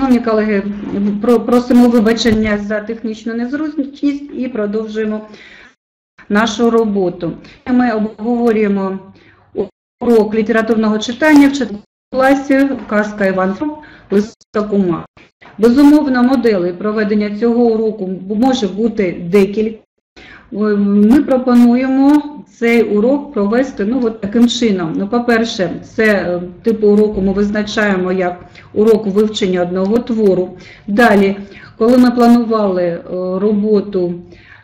Шановні колеги, просимо вибачення за технічну незручність і продовжуємо нашу роботу. Ми обговорюємо урок літературного читання в 4 класі «Казка Іван Франко. Лисичка Кума». Безумовно, моделей проведення цього уроку може бути декілька. Ми пропонуємо цей урок провести таким чином. По-перше, це типу уроку ми визначаємо як урок вивчення одного твору. Далі, коли ми планували роботу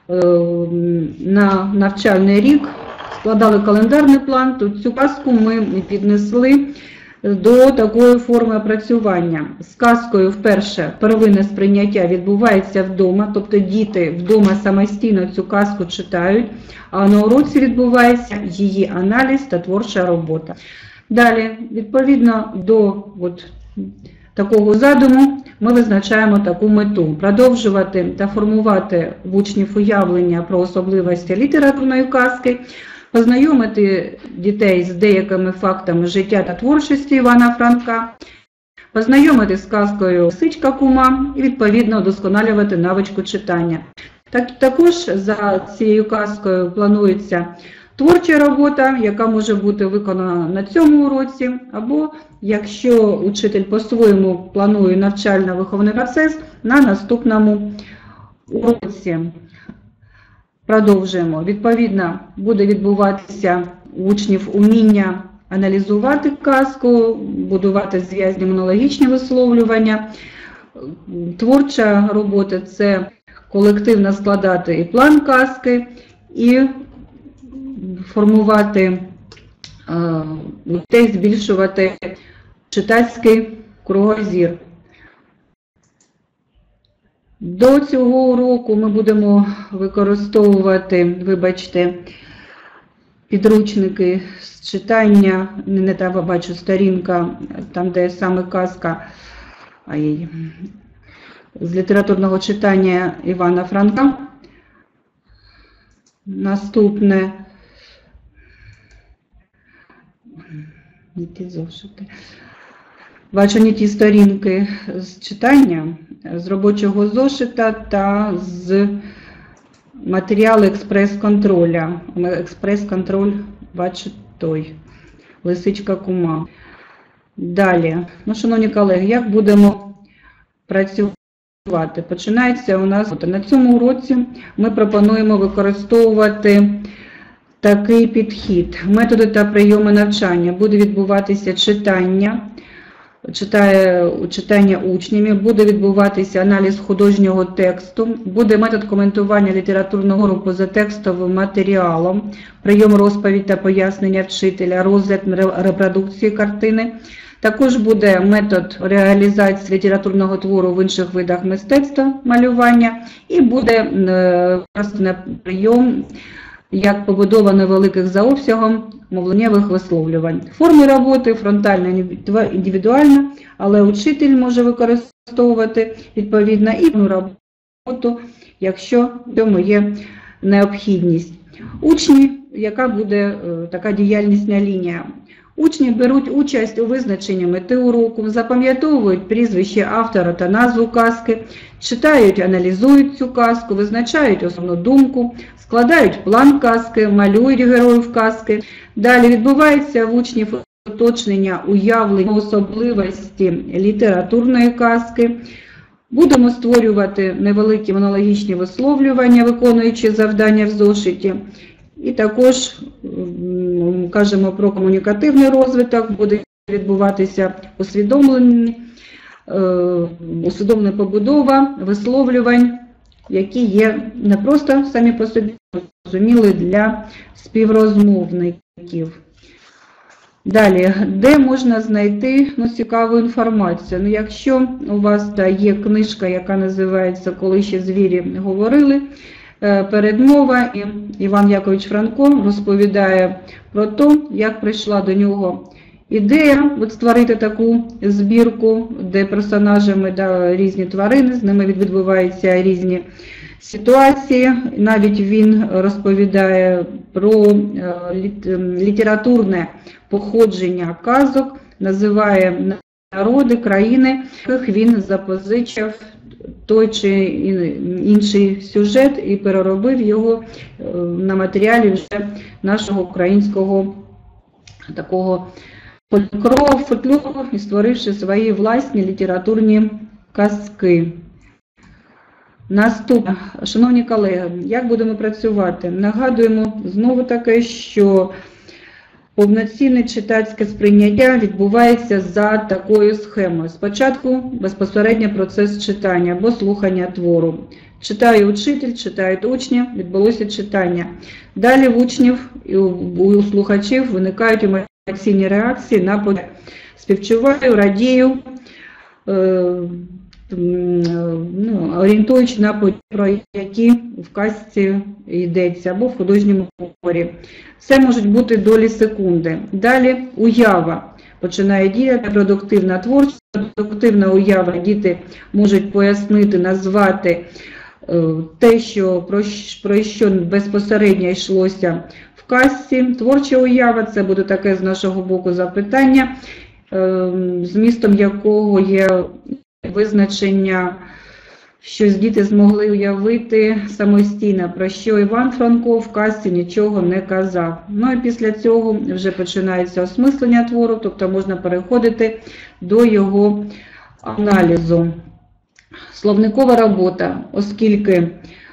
на навчальний рік, складали календарний план, то цю казку ми піднесли до такої форми опрацювання. З казкою вперше первинне сприйняття відбувається вдома, тобто діти вдома самостійно цю казку читають, а на уроці відбувається її аналіз та творча робота. Далі, відповідно до такого задуму, ми визначаємо таку мету – продовжувати та формувати в учнів уявлення про особливості літературної казки, познайомити дітей з деякими фактами життя та творчості Івана Франка, познайомити з казкою «Лисичка Кума» і, відповідно, удосконалювати навичку читання. Також за цією казкою планується творча робота, яка може бути виконана на цьому уроці, або, якщо учитель по-своєму планує навчально-виховний процес, на наступному уроці. Продовжуємо. Відповідно, буде відбуватися у учнів уміння аналізувати казку, будувати зв'язні монологічні висловлювання. Творча робота – це колективно складати і план казки, і формувати текст, збільшувати читацький кругозір. До цього уроку ми будемо використовувати, підручники з читання, не та бачу сторінка, там де саме казка, з літературного читання Івана Франка. Наступне, не ті зошити. Бачу не ті сторінки з читання, з робочого зошита та з матеріалу експрес-контроля. Експрес-контроль, бачу той, «Лисичка Кума». Далі, шановні колеги, як будемо працювати? Починається у нас, на цьому уроці ми пропонуємо використовувати такий підхід. Методи та прийоми навчання. Буде відбуватися читання учнями, буде відбуватися аналіз художнього тексту, буде метод коментування літературного твору позатекстовим матеріалом, прийом розповідь та пояснення вчителя, розгляд репродукції картини. Також буде метод реалізації літературного твору в інших видах мистецтва, малювання, і буде прийом, як побудовано великих за обсягом мовленнєвих висловлювань. Форми роботи фронтальна, індивідуальна, але учитель може використовувати відповідно і роботу, якщо в цьому є необхідність. Учні, яка буде така діяльнісна лінія? Учні беруть участь у визначенні мети уроку, запам'ятовують прізвище автора та назву казки, читають, аналізують цю казку, визначають основну думку, складають план казки, малюють героїв казки. Далі відбувається в учнів уточнення уявлення особливості літературної казки. Будемо створювати невеликі монологічні висловлювання, виконуючи завдання в зошиті. І також кажемо про комунікативний розвиток, буде відбуватися усвідомлена побудова висловлювань, які є не просто самі по собі, зрозуміли для співрозмовників. Далі, де можна знайти цікаву інформацію? Якщо у вас є книжка, яка називається «Коли ще звірі говорили», передмова, і Іван Якович Франко розповідає про те, як прийшла до нього ідея створити таку збірку, де персонажами різні тварини, з ними відбуваються різні ситуації. Навіть він розповідає про літературне походження казок, називає народи, країни, яких він запозичив той чи інший сюжет і переробив його на матеріалі вже нашого українського такого фольклору і створивши свої власні літературні казки. Наступне, шановні колеги, як будемо працювати? Нагадуємо знову таки, що повноцінне читацьке сприйняття відбувається за такою схемою. Спочатку безпосередньо процес читання або слухання твору. Читає учитель, читають учні, відбулося читання. Далі в учнів і у слухачів виникають емоційні реакції на події. Співчуваю, радію, орієнтуючи на події, про які в казці йдеться, або в художньому творі. Це можуть бути долі секунди. Далі уява починає діяти, продуктивна творчість, продуктивна уява. Діти можуть пояснити, назвати те, про що безпосередньо йшлося в казці. Творча уява – це буде таке з нашого боку запитання, змістом якого є визначення, щось діти змогли уявити самостійно, про що Іван Франко в казці нічого не казав. Ну і після цього вже починається осмислення твору, тобто можна переходити до його аналізу. Словникова робота, оскільки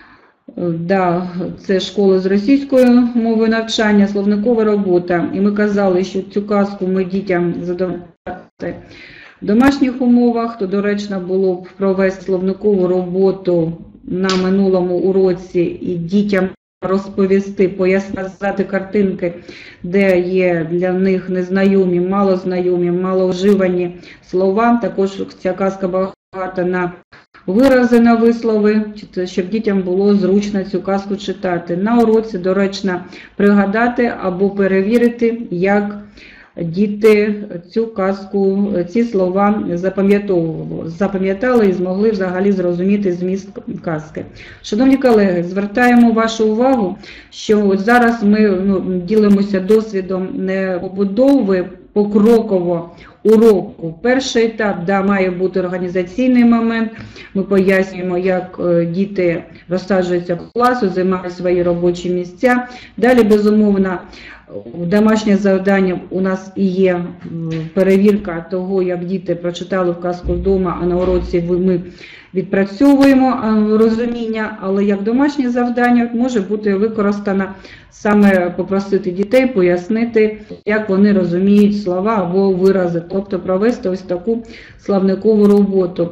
це школа з російською мовою навчання, словникова робота, і ми казали, що цю казку ми дітям задавати в домашніх умовах, то доречно було б провести словникову роботу на минулому уроці і дітям розповісти, пояснити картинки, де є для них незнайомі, малознайомі, маловживані слова. Також ця казка багата на вирази, на вислови, щоб дітям було зручно цю казку читати. На уроці доречно пригадати або перевірити, як діти цю казку, ці слова запам'ятали і змогли взагалі зрозуміти зміст казки. Шановні колеги, звертаємо вашу увагу, що от зараз ми ділимося досвідом не побудови покроково уроку. Перший етап, має бути організаційний момент. Ми пояснюємо, як діти розсаджуються в класу, займають свої робочі місця. Далі, безумовно, домашнє завдання у нас і є перевірка того, як діти прочитали казку вдома, а на уроці ми відпрацьовуємо розуміння, але як домашнє завдання може бути використано саме попросити дітей пояснити, як вони розуміють слова або вирази, тобто провести ось таку словникову роботу.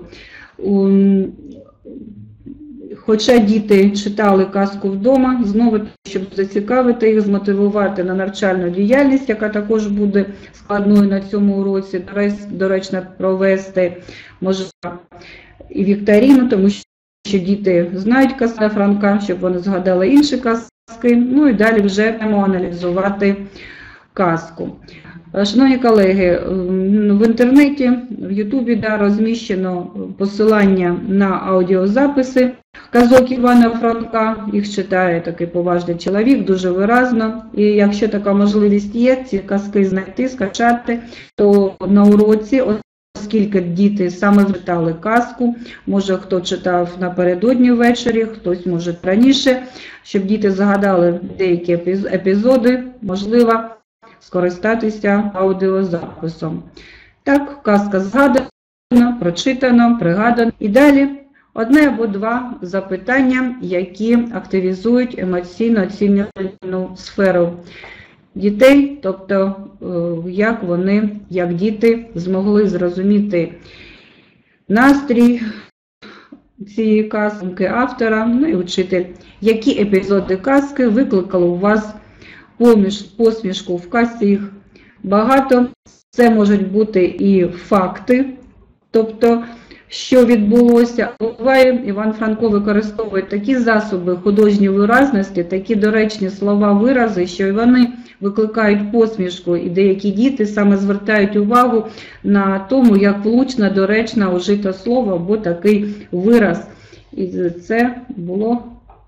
Хоча діти читали казку вдома, знову, щоб зацікавити їх, змотивувати на навчальну діяльність, яка також буде складною на цьому уроці, доречно провести, можливо, і вікторину, тому що діти знають казку Франка, щоб вони згадали інші казки, ну і далі вже будемо аналізувати казку. Шановні колеги, в інтернеті, в Ютубі розміщено посилання на аудіозаписи казок Івана Франка. Їх читає такий поважний чоловік, дуже виразно. І якщо така можливість є, ці казки знайти, скачати, то на уроці, оскільки діти саме читали казку, може хто читав напередодні ввечері, хтось може раніше, щоб діти згадали деякі епізоди, можливо, скористатися аудіозаписом. Так, казка згадана, прочитано, пригадано. І далі одне або два запитання, які активізують емоційно-оцінювальну сферу дітей, тобто як діти змогли зрозуміти настрій цієї казки автора, ну і учитель, які епізоди казки викликали у вас посмішку. В казці їх багато. Це можуть бути і факти, тобто, що відбулося. Буває, Іван Франко використовує такі засоби художньої виразності, такі доречні слова, вирази, що вони викликають посмішку, і деякі діти саме звертають увагу на тому, як влучно, доречно ужито слово або такий вираз. І це було,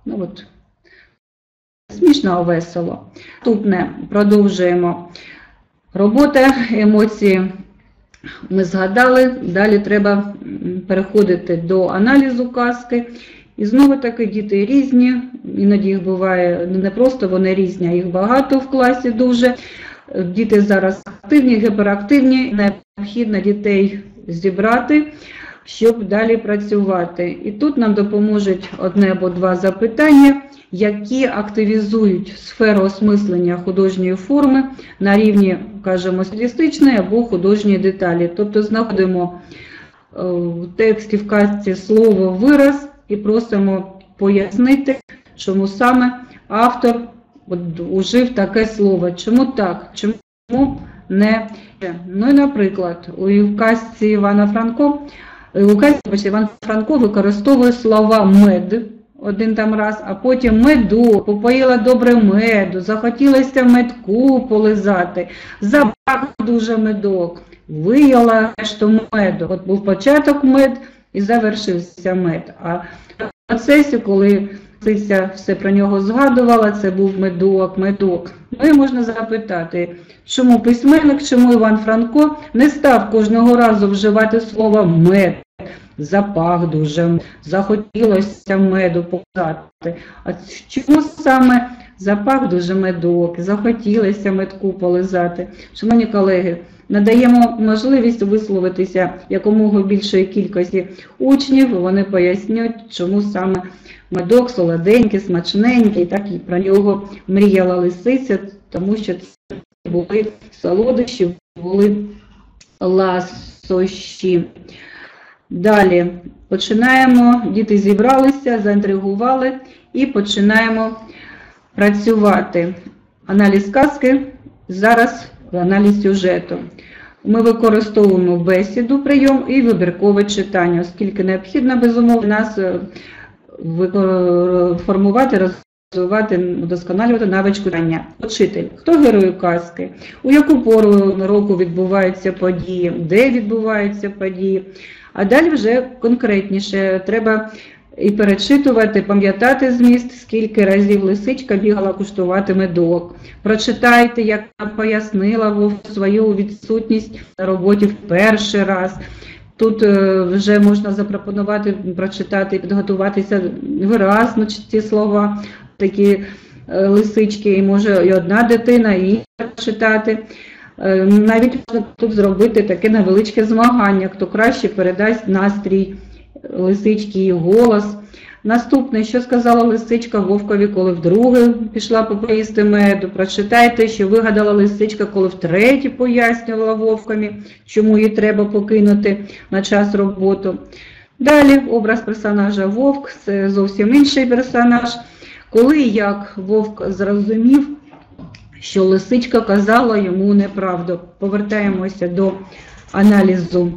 смішно, весело. Наступне, продовжуємо. Робота, емоції ми згадали, далі треба переходити до аналізу казки. І знову таки діти різні, іноді їх буває не просто вони різні, а їх багато в класі дуже. Діти зараз активні, гіперактивні, необхідно дітей зібрати, щоб далі працювати. І тут нам допоможуть одне або два запитання, які активізують сферу осмислення художньої форми на рівні, кажемо, стилістичної або художньої деталі. Тобто знаходимо в тексті, в казці слово «вираз» і просимо пояснити, чому саме автор ужив таке слово. Чому так? Чому не? Ну і, наприклад, у казці Івана Франко, Іван Франко використовує слова «мед» один там раз, а потім «меду», «попоїла добре меду», «захотілося медку полизати», «запах дуже медок», «вияла решту меду». От був початок мед і завершився мед. А в процесі, коли Циця все про нього згадувала, це був медок, медок. Ну і можна запитати, чому письменник, чому Іван Франко не став кожного разу вживати слово «мед», «запах дуже», «захотілося меду показати». А чому саме «запах дуже медок», «захотілося медку полизати»? Шановні колеги, надаємо можливість висловитися якомога більшої кількості учнів, вони пояснюють, чому саме медок солоденький, смачненький, так і про нього мріяла лисиця, тому що це були солодощі, були ласощі. Далі починаємо, діти зібралися, заінтригували і починаємо працювати. Аналіз казки, зараз аналіз сюжету. Ми використовуємо бесіду, прийом і вибіркове читання, оскільки необхідно, безумовно, нас формувати, розвивати, удосконалювати навичку читання. Учитель. Хто герої казки? У яку пору року відбуваються події? Де відбуваються події? А далі вже конкретніше. Треба і перечитувати, пам'ятати зміст, скільки разів лисичка бігала куштувати медок. Прочитайте, як пояснила свою відсутність на роботі в перший раз. Тут вже можна запропонувати прочитати і підготуватися виразно ці слова, такі лисички, і може і одна дитина, і інша читати. Навіть можна тут зробити таке невеличке змагання, хто краще передасть настрій лисички і голос. Наступне, що сказала лисичка вовкові, коли вдруге пішла поїсти меду. Прочитайте, що вигадала лисичка, коли втретє пояснювала вовкові, чому їй треба покинути на час роботу. Далі образ персонажа вовк, це зовсім інший персонаж. Коли і як вовк зрозумів, що лисичка казала йому неправду. Повертаємося до аналізу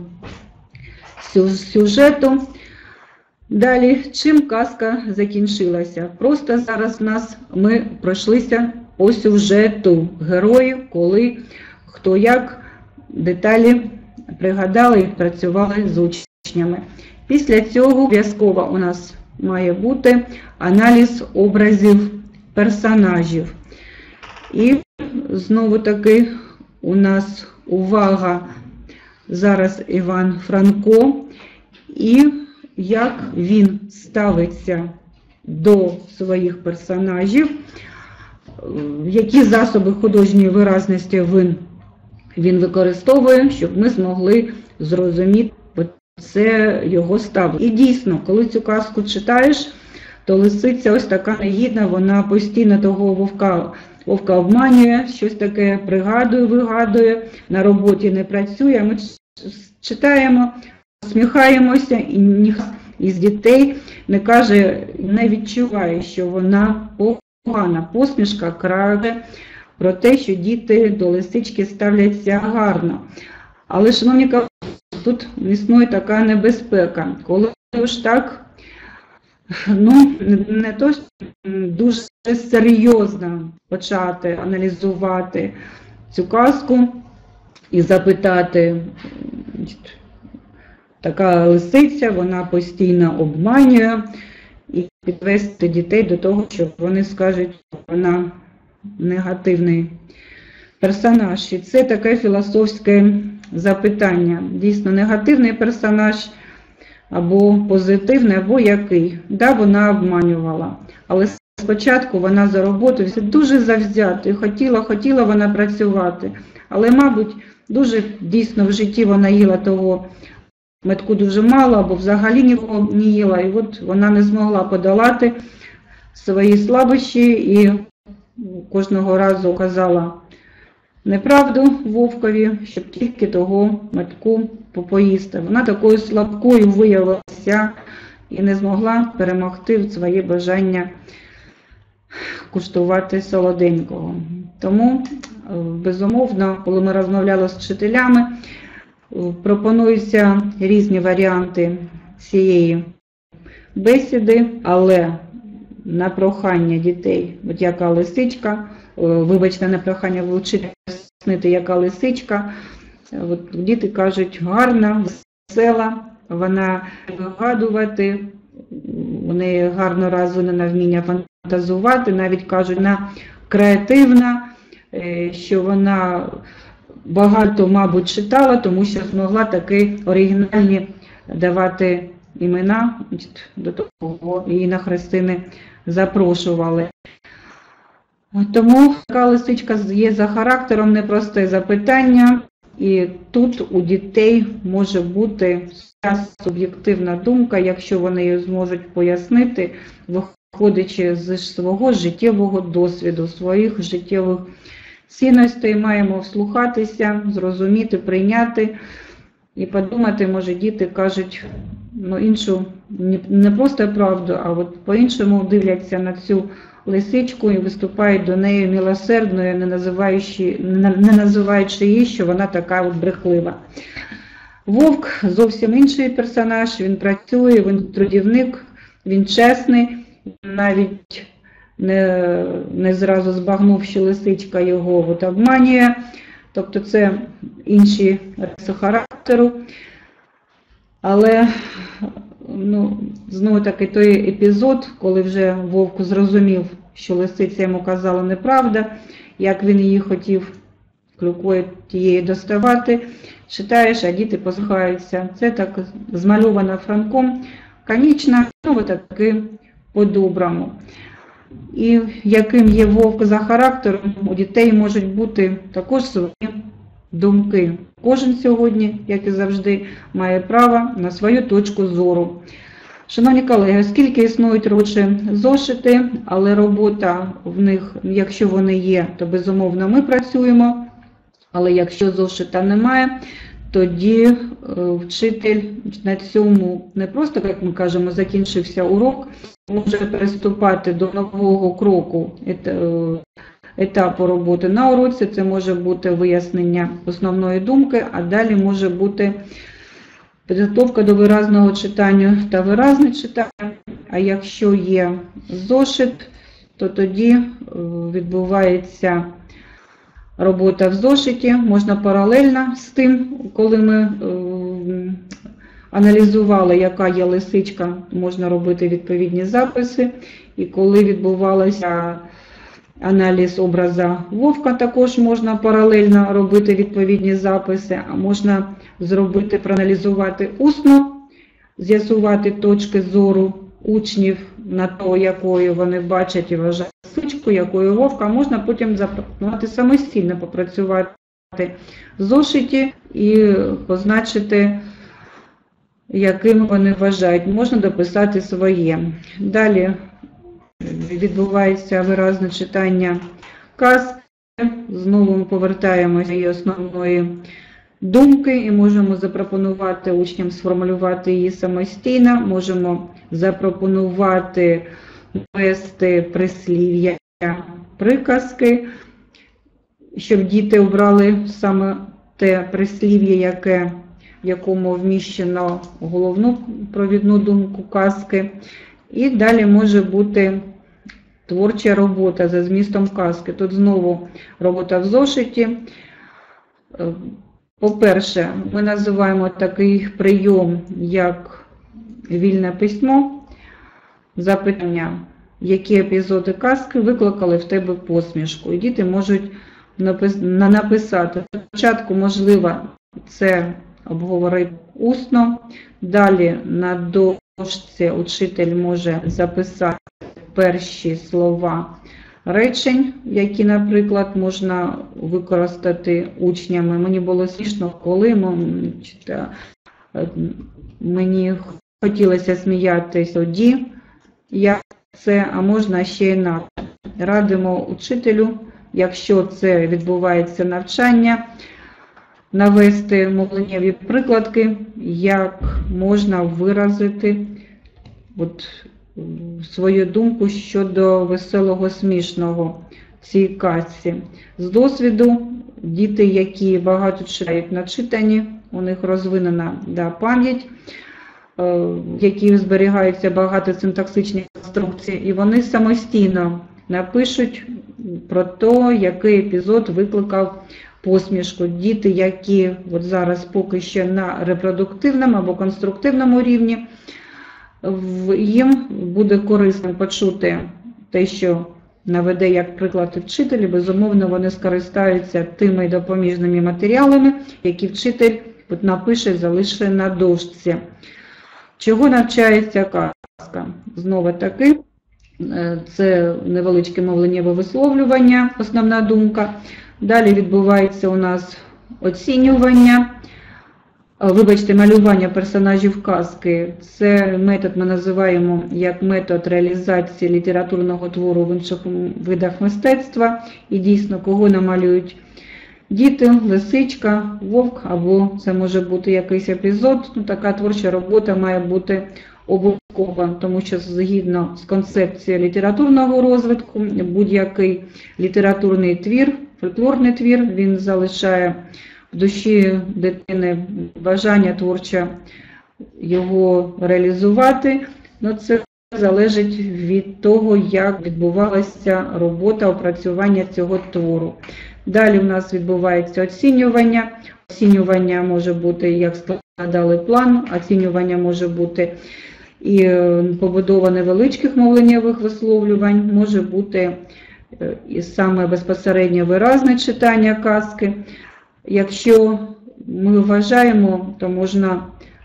сюжету. Далі, чим казка закінчилася? Просто зараз ми пройшлися по сюжету героїв, коли, хто як, деталі пригадали і працювали з учнями. Після цього обов'язково у нас має бути аналіз образів персонажів. І знову таки у нас увага зараз Іван Франко і як він ставиться до своїх персонажів, які засоби художньої виразності він використовує, щоб ми змогли зрозуміти це його ставлення. І дійсно, коли цю казку читаєш, то лисиця ось така негідна, вона постійно того вовка обманює, щось таке пригадує, вигадує, на роботі не працює. Ми читаємо, усміхаємося, і ніхто із дітей не каже, не відчуває, що вона погана. Посмішка каже про те, що діти до лисички ставляться гарно. Але, шановні колеги, тут існує така небезпека, коли ж так, не то дуже серйозно почати аналізувати цю казку і запитати, така лисиця, вона постійно обманює, і підвести дітей до того, що вони скажуть, що вона негативний персонаж. І це таке філософське запитання. Дійсно негативний персонаж, або позитивний, або який. Да, вона обманювала. Але спочатку вона за роботу дуже завзята, і хотіла вона працювати. Але, мабуть, дуже дійсно в житті вона їла того метку дуже мало, або взагалі нікого не їла. І от вона не змогла подолати свої слабощі і кожного разу казала неправду Вовкові, щоб тільки того метку попоїсти. Вона такою слабкою виявилася і не змогла перемогти своє бажання куштувати солоденького. Тому, безумовно, коли ми розмовляли з вчителями, пропонуються різні варіанти цієї бесіди, але на прохання дітей, от яка лисичка, вибачте, на прохання вчителя пояснити, яка лисичка, от діти кажуть, гарна, весела, вона вигадувати, у неї гарно розвинено вміння фантазувати, навіть кажуть, вона креативна, що вона багато, мабуть, читала, тому що змогла такі оригінальні давати імена, до того її на хрестини запрошували. Тому така лисичка є за характером, непросте запитання, і тут у дітей може бути суб'єктивна думка, якщо вони її зможуть пояснити, виходячи з свого життєвого досвіду, своїх життєвих цінностей, маємо вслухатися, зрозуміти, прийняти і подумати, може діти кажуть іншу, не просто правду, а от по-іншому дивляться на цю лисичку і виступають до неї милосердною, не називаючи її, що вона така от брехлива. Вовк зовсім інший персонаж, він працює, він трудівник, він чесний, навіть не зразу збагнув, що лисичка його от обманює, тобто це інші риси характеру. Але знову таки той епізод, коли вже Вовк зрозумів, що лисиця йому казала неправда, як він її хотів клюкою тієї доставати, читаєш, а діти посміхаються. Це так змальовано Франком, конечно, таки по-доброму. І яким є Вовк за характером, у дітей можуть бути також свої думки. Кожен сьогодні, як і завжди, має право на свою точку зору. Шановні колеги, оскільки існують робочі зошити, але робота в них, якщо вони є, то безумовно ми працюємо, але якщо зошита немає, тоді вчитель на цьому не просто, як ми кажемо, закінчився урок, може приступати до нового кроку етапу роботи на уроці. Це може бути вияснення основної думки, а далі може бути підготовка до виразного читання та виразне читання. А якщо є зошит, то тоді відбувається робота в зошиті. Можна паралельно з тим, коли ми аналізували, яка є лисичка, можна робити відповідні записи. І коли відбувався аналіз образа Вовка, також можна паралельно робити відповідні записи, а можна зробити, проаналізувати усно, з'ясувати точки зору учнів на то, якою вони бачать і вважають лисичку, якою Вовка, можна потім запропонувати самостійно попрацювати в зошиті і позначити, яким вони вважають. Можна дописати своє. Далі відбувається виразне читання казки. Знову ми повертаємося до її основної думки і можемо запропонувати учням сформулювати її самостійно. Можемо запропонувати ввести прислів'я, приказки, щоб діти обрали саме те прислів'я, в якому вміщено головну провідну думку казки. І далі може бути творча робота за змістом казки. Тут знову робота в зошиті. По-перше, ми називаємо такий прийом, як вільне письмо. Запитання, які епізоди казки викликали в тебе посмішку. І діти можуть написати. Спочатку, можливо, це обговорити усно. Далі на дошці учитель може записати перші слова речень, які, наприклад, можна використати учнями. Мені було смішно, коли мені хотілося сміятися тоді, як це, а можна ще інакше. Радимо учителю, якщо це відбувається навчання, навести мовленнєві прикладки, як можна виразити свою думку щодо веселого, смішного в цій казці. З досвіду діти, які багато читають начитані, у них розвинена пам'ять, в якій зберігаються багато синтаксичних конструкцій, і вони самостійно напишуть про те, який епізод викликав посмішку. Діти, які зараз поки що на репродуктивному або конструктивному рівні, їм буде корисно почути те, що наведе як приклад вчитель, безумовно вони скористаються тими допоміжними матеріалами, які вчитель напише і залишить на дошці. Чого навчається казка? Знову таки, це невеличке мовленнєве висловлювання, основна думка. Далі відбувається у нас оцінювання, малювання персонажів казки. Це метод ми називаємо як метод реалізації літературного твору в інших видах мистецтва. І дійсно, кого намалюють діти, лисичка, вовк, або це може бути якийсь епізод. Така творча робота має бути обов'язкова, тому що згідно з концепцією літературного розвитку, будь-який літературний твір, фольклорний твір, він залишає в душі дитини бажання творче його реалізувати. Це залежить від того, як відбувалася робота, опрацювання цього твору. Далі у нас відбувається оцінювання. Оцінювання може бути, як складали план, оцінювання може бути і побудова невеличких мовленнєвих висловлювань, може бути і саме безпосередньо виразне читання казки. Якщо ми вважаємо, то можна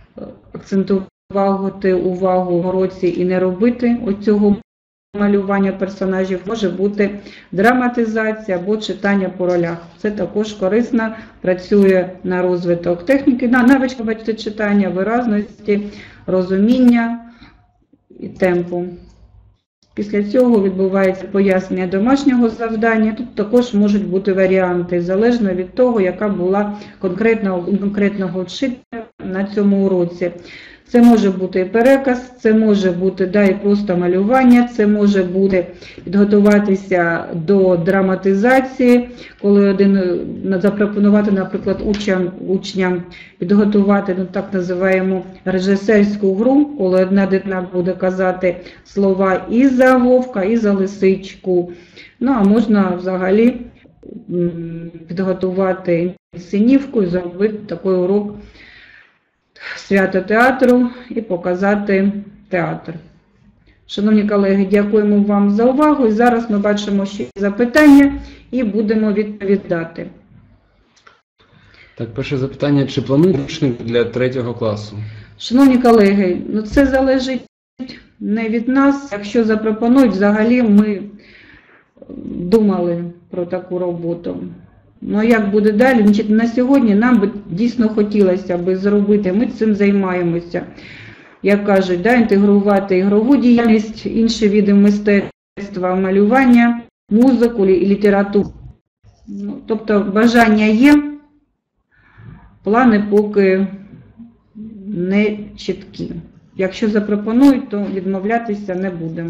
акцентувати увагу в уроці і не робити оцього малювання персонажів, може бути драматизація або читання по ролях. Це також корисно, працює на розвиток техніки, на навички читання, виразності, розуміння і темпу. Після цього відбувається пояснення домашнього завдання. Тут також можуть бути варіанти, залежно від того, яка була конкретного вчителя на цьому уроці. Це може бути і переказ, це може бути і просто малювання, це може бути підготуватися до драматизації, коли запропонувати, наприклад, учням підготувати так називаємо режисерську гру, коли одна дитина буде казати слова і за вовка, і за лисичку. А можна взагалі підготувати інсценівку і зробити такий урок свято театру і показати театр. Шановні колеги, дякуємо вам за увагу. І зараз ми бачимо ще запитання і будемо відповідати. Так, перше запитання. Чи планують підручник для 3 класу? Шановні колеги, це залежить не від нас. Якщо запропонують, взагалі ми думали про таку роботу. Як буде далі? На сьогодні нам би дійсно хотілося б зробити, ми цим займаємося. Як кажуть, інтегрувати ігрову діяльність, інші види мистецтва, малювання, музику і літературу. Тобто бажання є, плани поки не чіткі. Якщо запропонують, то відмовлятися не будемо.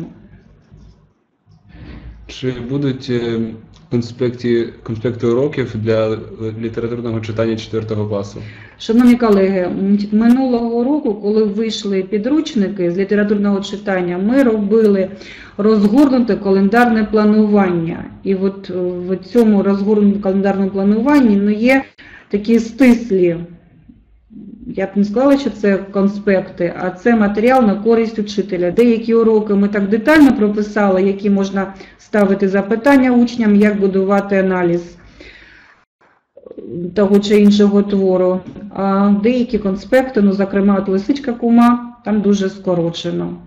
Чи будуть конспекти уроків для літературного читання 4 класу? Шановні колеги, минулого року, коли вийшли підручники з літературного читання, ми робили розгорнуте календарне планування. І в цьому розгорнутому календарному плануванні є такі стислі, я б не сказала, що це конспекти, а це матеріал на користь учителя. Деякі уроки ми так детально прописали, які можна ставити запитання учням, як будувати аналіз. того чи іншого твору, а деякі конспекти, ну, зокрема, от «Лисичка кума», там дуже скорочено.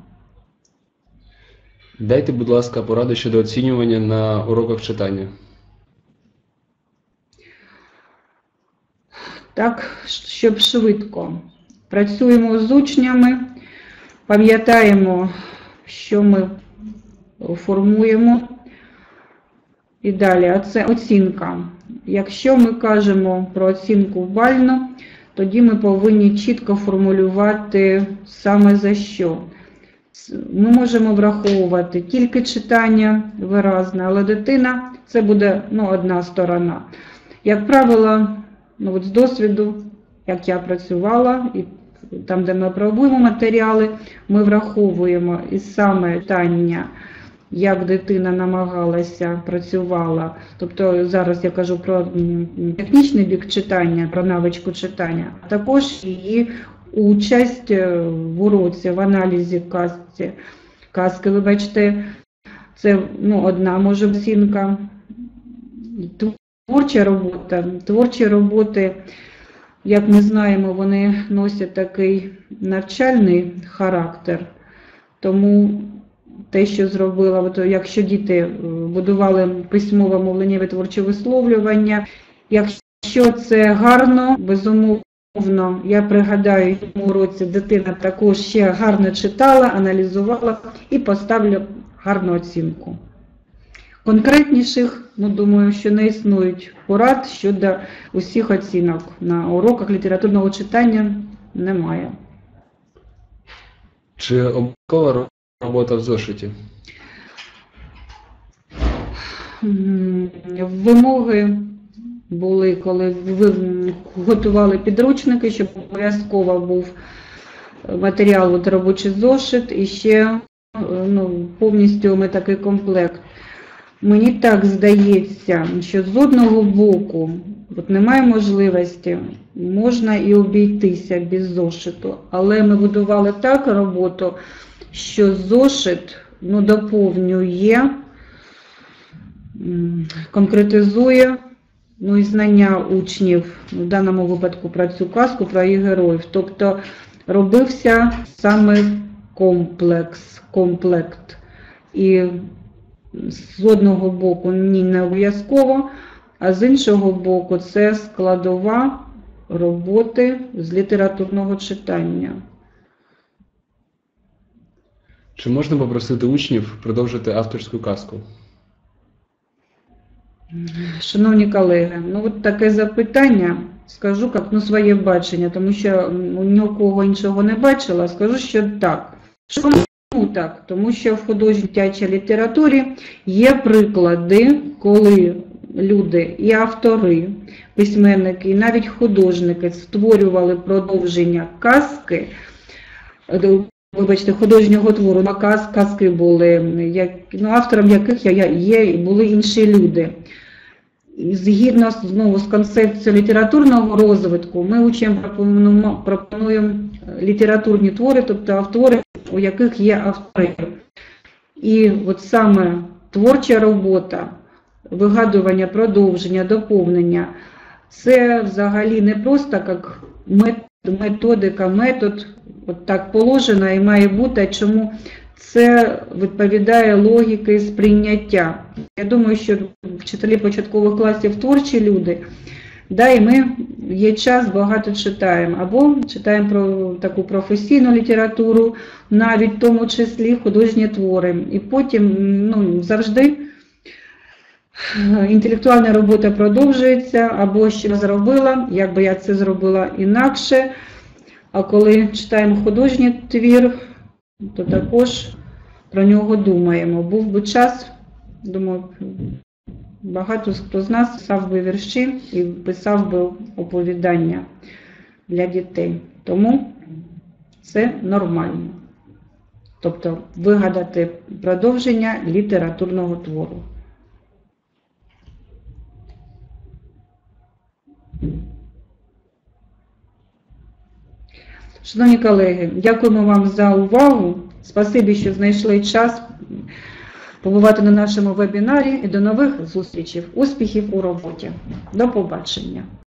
Дайте, будь ласка, поради щодо оцінювання на уроках читання. Так, щоб швидко. Працюємо з учнями, пам'ятаємо, що ми формуємо. І далі, це оцінка. Якщо ми кажемо про оцінку бальну, тоді ми повинні чітко формулювати саме за що. Ми можемо враховувати тільки читання виразне, але дитина – це буде одна сторона. Як правило, от з досвіду, як я працювала, і там, де ми опробуємо матеріали, ми враховуємо і саме читання, як дитина намагалася, працювала. Тобто зараз я кажу про технічний бік читання, про навичку читання, а також її участь в уроці, в аналізі казки, вибачте, це одна може оцінка. Творчі роботи, як ми знаємо, вони носять такий навчальний характер, тому те, що зробила, якщо діти будували письмове мовленнєве творче висловлювання, якщо це гарно, безумовно, я пригадаю, в цьому році дитина також ще гарно читала, аналізувала і поставлю гарну оцінку. Конкретніших, думаю, що не існують порад щодо усіх оцінок. На уроках літературного читання немає. Чи обов'язкова робота в зошиті? Вимоги були, коли ви готували підручники, щоб обов'язково був матеріал, робочий зошит і ще повністю ми такий комплект. Мені так здається, що з одного боку немає можливості, можна і обійтися без зошиту, але ми будували так роботу, що зошит доповнює, конкретизує і знання учнів, в даному випадку про цю казку, про її героїв. Тобто робився саме комплект. І з одного боку не обов'язково, а з іншого боку це складова роботи з літературного читання. Чи можна попросити учнів продовжити авторську казку? Шановні колеги, от таке запитання, скажу як своє бачення, тому що нікого іншого не бачила, скажу, що так. Чому так? Тому що в художній дитячій літературі є приклади, коли люди і автори, письменники, і навіть художники створювали продовження казки, вибачте, художнього твору, казки були, автором яких були інші люди. І згідно знову з концепцією літературного розвитку, ми учням пропонуємо літературні твори, тобто автори, у яких є автори. І от саме творча робота, вигадування, продовження, доповнення, це взагалі не просто як методика, метод, от так положено і має бути, чому це відповідає логіки сприйняття. Я думаю, що вчителі початкових класів творчі люди, і ми є час, багато читаємо. Або читаємо про таку професійну літературу, навіть в тому числі художні твори. І потім завжди інтелектуальна робота продовжується, або що зробила, як би я це зробила інакше. А коли читаємо художній твір, то також про нього думаємо. Був би час, думаю, багато хто з нас писав би вірші і писав би оповідання для дітей. Тому це нормально. Тобто вигадати продовження літературного твору. Шановні колеги, дякуємо вам за увагу. Спасибі, що знайшли час побувати на нашому вебінарі і до нових зустрічей. Успіхів у роботі. До побачення.